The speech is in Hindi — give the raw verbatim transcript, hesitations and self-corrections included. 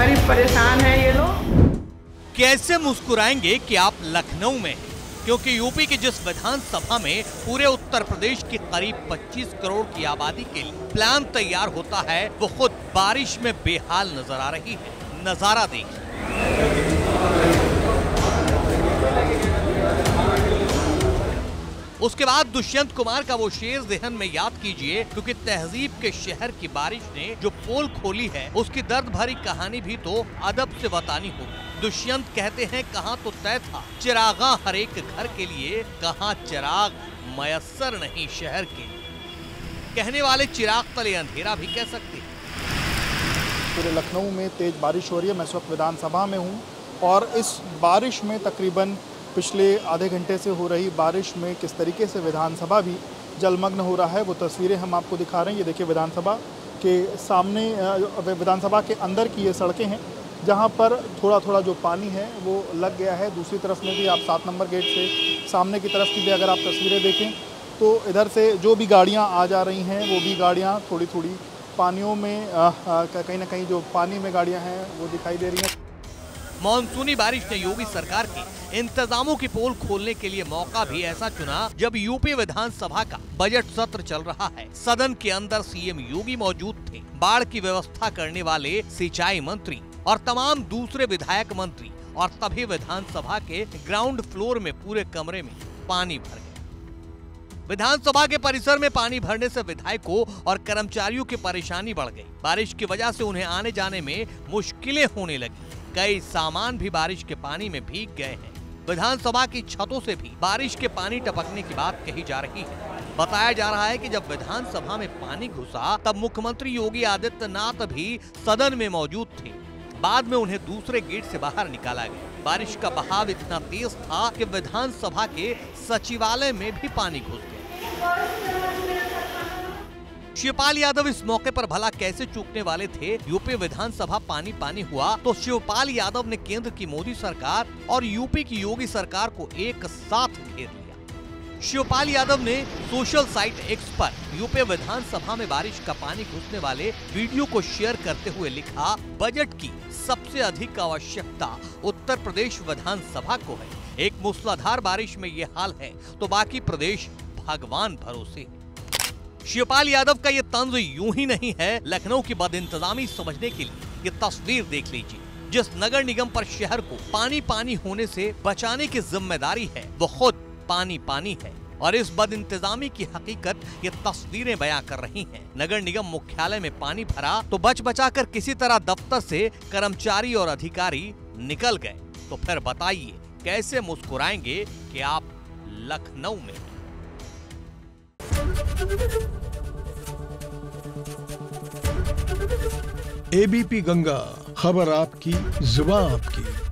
बेचारी परेशान है ये लोग। कैसे मुस्कुराएंगे कि आप लखनऊ में हैं, क्योंकि यूपी की जिस विधानसभा में पूरे उत्तर प्रदेश की करीब पच्चीस करोड़ की आबादी के लिए प्लान तैयार होता है, वो खुद बारिश में बेहाल नजर आ रही है। नजारा देखिए। उसके बाद दुष्यंत कुमार का वो शेर ज़हन में याद कीजिए, क्योंकि तहजीब के शहर की बारिश ने जो पोल खोली है, उसकी दर्द भरी कहानी भी तो अदब से बतानी होगी। दुष्यंत कहते हैं, कहाँ तो तय था चिरागा हर एक घर के लिए, कहाँ चिराग मयस्सर नहीं शहर के। कहने वाले चिराग तले अंधेरा भी कह सकते हैं। पूरे लखनऊ में तेज बारिश हो रही है। मैं इस वक्त विधानसभा में हूँ और इस बारिश में तकरीबन पिछले आधे घंटे से हो रही बारिश में किस तरीके से विधानसभा भी जलमग्न हो रहा है, वो तस्वीरें हम आपको दिखा रहे हैं। ये देखिए विधानसभा के सामने, विधानसभा के अंदर की ये सड़कें हैं जहाँ पर थोड़ा थोड़ा जो पानी है वो लग गया है। दूसरी तरफ में भी आप सात नंबर गेट से सामने की तरफ की भी अगर आप तस्वीरें देखें तो इधर से जो भी गाड़ियाँ आ जा रही हैं वो भी गाड़ियाँ थोड़ी थोड़ी पानियों में कहीं ना कहीं जो पानी में गाड़ियाँ हैं वो दिखाई दे रही हैं। मॉनसूनी बारिश ने योगी सरकार के इंतजामों की पोल खोलने के लिए मौका भी ऐसा चुना जब यूपी विधानसभा का बजट सत्र चल रहा है। सदन के अंदर सीएम योगी मौजूद थे। बाढ़ की व्यवस्था करने वाले सिंचाई मंत्री और तमाम दूसरे विधायक मंत्री, और तभी विधानसभा के ग्राउंड फ्लोर में पूरे कमरे में पानी भर गया। विधानसभा के परिसर में पानी भरने से विधायकों और कर्मचारियों की परेशानी बढ़ गई। बारिश की वजह से उन्हें आने जाने में मुश्किलें होने लगी। कई सामान भी बारिश के पानी में भीग गए हैं। विधानसभा की छतों से भी बारिश के पानी टपकने की बात कही जा रही है। बताया जा रहा है कि जब विधानसभा में पानी घुसा तब मुख्यमंत्री योगी आदित्यनाथ भी सदन में मौजूद थे। बाद में उन्हें दूसरे गेट से बाहर निकाला गया। बारिश का बहाव इतना तेज था कि विधानसभा के सचिवालय में भी पानी घुस गया। शिवपाल यादव इस मौके पर भला कैसे चूकने वाले थे। यूपी विधानसभा पानी पानी हुआ तो शिवपाल यादव ने केंद्र की मोदी सरकार और यूपी की योगी सरकार को एक साथ घेर लिया। शिवपाल यादव ने सोशल साइट एक्स पर यूपी विधानसभा में बारिश का पानी घुसने वाले वीडियो को शेयर करते हुए लिखा, बजट की सबसे अधिक आवश्यकता उत्तर प्रदेश विधानसभा को है। एक मूसलाधार बारिश में ये हाल है तो बाकी प्रदेश भगवान भरोसे। शिवपाल यादव का ये तंज यूं ही नहीं है। लखनऊ की बदइंतजामी समझने के लिए ये तस्वीर देख लीजिए। जिस नगर निगम पर शहर को पानी पानी होने से बचाने की जिम्मेदारी है, वो खुद पानी पानी है। और इस बदइंतजामी की हकीकत ये तस्वीरें बयां कर रही हैं। नगर निगम मुख्यालय में पानी भरा तो बच बचाकर किसी तरह दफ्तर से कर्मचारी और अधिकारी निकल गए। तो फिर बताइए कैसे मुस्कुराएंगे कि आप लखनऊ में। एबीपी गंगा, खबर आपकी, जुबान आपकी।